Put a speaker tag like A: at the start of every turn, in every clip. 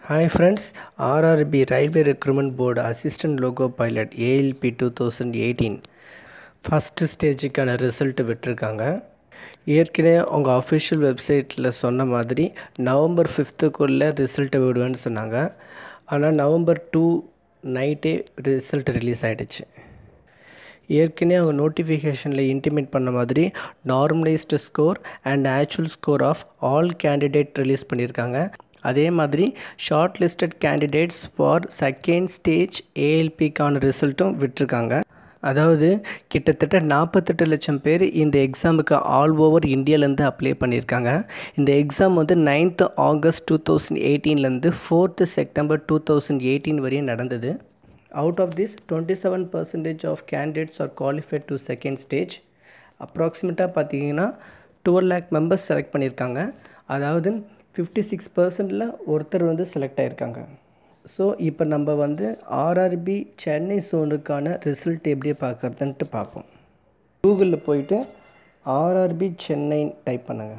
A: Hi friends, RRB Railway Recruitment Board Assistant Loco Pilot ALP 2018 first ஸ்டேஜுக்கான result விட்டுருக்காங்க. ஏற்கனவே அவங்க அஃபிஷியல் வெப்சைட்டில் சொன்ன மாதிரி நவம்பர் 5க்குள்ளே ரிசல்ட்டை விடுவேன்னு சொன்னாங்க. ஆனால் நவம்பர் 2 நைட்டே ரிசல்ட் ரிலீஸ் ஆகிடுச்சு. ஏற்கனவே அவங்க நோட்டிஃபிகேஷனில் இன்டிமேட் பண்ண மாதிரி normalised score and actual score of all candidate release பண்ணியிருக்காங்க. அதே மாதிரி short listed candidates for second stage ஏஎல்பிக்கான ரிசல்ட்டும் விட்டுருக்காங்க. அதாவது கிட்டத்தட்ட 48 லட்சம் பேர் இந்த எக்ஸாமுக்கு ஆல் ஓவர் இந்தியாவிலேருந்து அப்ளை பண்ணியிருக்காங்க. இந்த எக்ஸாம் வந்து 9th August 2018 4th September 2018 வரையும் நடந்தது. Out of this 27% of candidates are qualified to second stage. அப்ராக்சிமேட்டாக பார்த்தீங்கன்னா 12 lakh மெம்பர்ஸ் செலக்ட் பண்ணியிருக்காங்க. அதாவது 56%ல் ஒருத்தர் வந்து செலக்ட் ஆகியிருக்காங்க. ஸோ இப்போ நம்ம வந்து ஆர்ஆர்பி சென்னை சோனுக்கான ரிசல்ட் எப்படி பார்க்குறதுன்ட்டு பார்ப்போம். கூகுளில் போயிட்டு ஆர்ஆர்பி சென்னை டைப் பண்ணுங்கள்.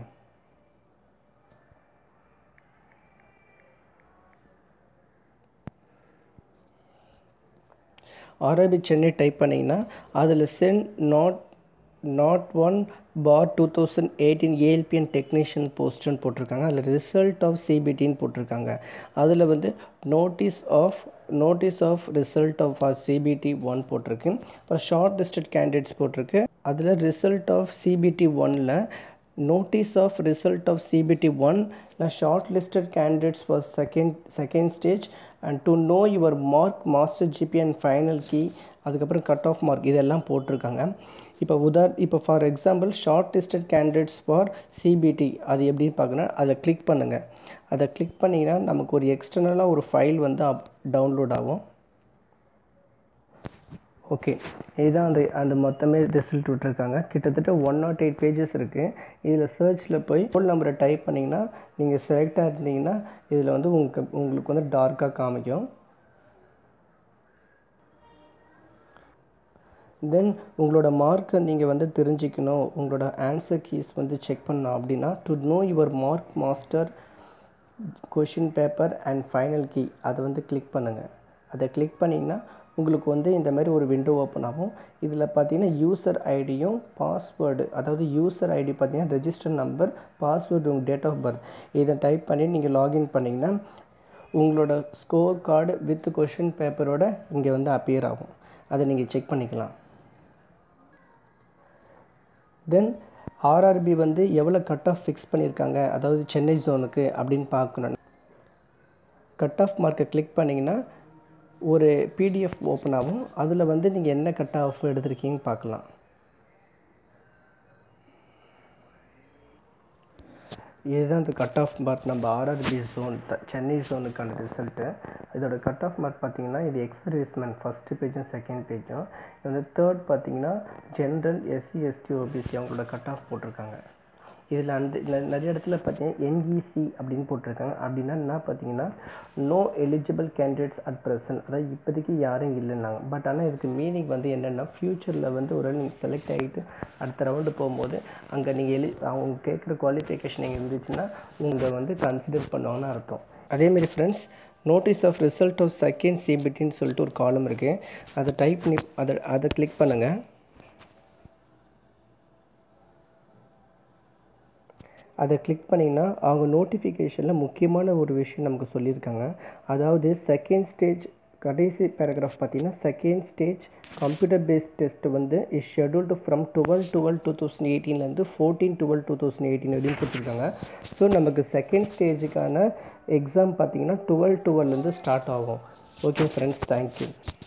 A: ஆர்ஆர்பி சென்னை டைப் பண்ணிங்கன்னா அதில் சென்ட் நாட் 1/2018 ஏஎல்பி அண்ட் டெக்னீஷியன் போஸ்ட்டுன்னு போட்டிருக்காங்க. அதில் ரிசல்ட் ஆஃப் சிபிடின்னு போட்டிருக்காங்க. அதில் வந்து notice of result of CBT 1 போட்டிருக்கு. அப்புறம் ஷார்ட் லிஸ்டட் கேண்டிடேட்ஸ் போட்டிருக்கு. அதில் ரிசல்ட் ஆஃப் சிபிடி 1ல் notice of result of CBT 1 short listed candidates for second stage and to know your mark master GP and final key, அதுக்கப்புறம் cut off mark இதெல்லாம் போட்டிருக்காங்க. இப்போ for example short listed candidates for CBT அது எப்படின்னு பார்க்கணும். அதை click பண்ணுங்கள். அதை கிளிக் பண்ணிங்கன்னா நமக்கு ஒரு எக்ஸ்டர்னலாக ஒரு ஃபைல் வந்து டவுன்லோட் ஆகும். ஓகே, இதுதான் அந்த மொத்தமே ரிசல்ட் விட்டுருக்காங்க. கிட்டத்தட்ட 108 pages இருக்குது. இதில் சர்ச்சில் போய் ஃபோன் நம்பரை டைப் பண்ணிங்கன்னா நீங்கள் செலக்டாக இருந்தீங்கன்னா இதில் வந்து உங்களுக்கு வந்து டார்க்காக காமிக்கும். தென் உங்களோட மார்க்கை நீங்கள் வந்து தெரிஞ்சிக்கணும், உங்களோட ஆன்சர் கீஸ் வந்து செக் பண்ணணும் அப்படின்னா to know your mark master question paper and final key அதை வந்து கிளிக் பண்ணுங்கள். அதை கிளிக் பண்ணிங்கன்னா உங்களுக்கு வந்து இந்த மாதிரி ஒரு விண்டோ ஓப்பன் ஆகும். இதில் பார்த்தீங்கன்னா யூசர் ஐடியும் பாஸ்வேர்டு, அதாவது யூசர் ஐடி பார்த்தீங்கன்னா ரெஜிஸ்டர் நம்பர், பாஸ்வேர்டு உங்கள் டேட் ஆஃப் பர்த் இதை டைப் பண்ணி நீங்கள் லாகின் பண்ணிங்கன்னா உங்களோட ஸ்கோர் கார்டு வித் கொஷின் பேப்பரோட இங்கே வந்து அப்பியர் ஆகும். அதை நீங்கள் செக் பண்ணிக்கலாம். தென் ஆர்ஆர்பி வந்து எவ்வளோ கட் ஆஃப் ஃபிக்ஸ் பண்ணியிருக்காங்க, அதாவது சென்னை ஜோனுக்கு அப்படின்னு பார்க்கணும். கட் ஆஃப் மார்க்கை கிளிக் பண்ணிங்கன்னா ஒரு பிடிஎஃப் ஓப்பன் ஆகும். அதில் வந்து நீங்கள் என்ன கட் ஆஃப் எடுத்திருக்கீங்கன்னு பார்க்கலாம். இதுதான் இந்த கட் ஆஃப் மார்க் நம்ம ஆர்ஆர்பி ஜோன் சென்னை ஜோனுக்கான ரிசல்ட்டு. இதோட கட் ஆஃப் மார்க் பார்த்தீங்கன்னா இது எக்ஸ்பெரிஸ்மெண்ட் ஃபஸ்ட்டு பேஜும் செகண்ட் பேஜும். இது வந்து தேர்ட் பார்த்தீங்கன்னா ஜென்ரல் எஸ்சி எஸ்டி ஓபிசி அவங்களோட கட் ஆஃப் போட்டிருக்காங்க. இதில் நிறைய இடத்துல பார்த்தீங்கன்னா என்இசி அப்படின்னு போட்டிருக்காங்க. அப்படின்னா என்ன பார்த்தீங்கன்னா no eligible candidates at present, அதாவது இப்போதைக்கு யாரும் இல்லைன்னாங்க. பட் ஆனால் இதுக்கு மீனிங் வந்து என்னென்னா ஃப்யூச்சரில் வந்து ஒரு நீங்கள் செலக்ட் ஆகிட்டு அடுத்த ரவுண்டு போகும்போது அங்கே நீங்கள் அவங்க கேட்குற குவாலிஃபிகேஷன் நீங்கள் இருந்துச்சுன்னா உங்களை வந்து கன்சிடர் பண்ணுவாங்கன்னு அர்த்தம். அதேமாரி friends, notice of result of second சிபிடின்னு சொல்லிட்டு ஒரு காலம் இருக்குது. அதை டைப் பண்ணி அதை கிளிக் பண்ணுங்கள். அதை கிளிக் பண்ணிங்கன்னா அவங்க நோட்டிஃபிகேஷனில் முக்கியமான ஒரு விஷயம் நமக்கு சொல்லியிருக்காங்க. அதாவது செகண்ட் ஸ்டேஜ் கடைசி பேராகிராஃப் பார்த்தீங்கன்னா second stage computer based test வந்து இஸ் ஷெட்யூல்டு ஃப்ரம் 12/12/2018 14/12/2018 அப்படின்னு கொடுத்துருக்காங்க. ஸோ நமக்கு செகண்ட் ஸ்டேஜுக்கான எக்ஸாம் பார்த்தீங்கன்னா 12/12 ஸ்டார்ட் ஆகும். Okay friends, thank you.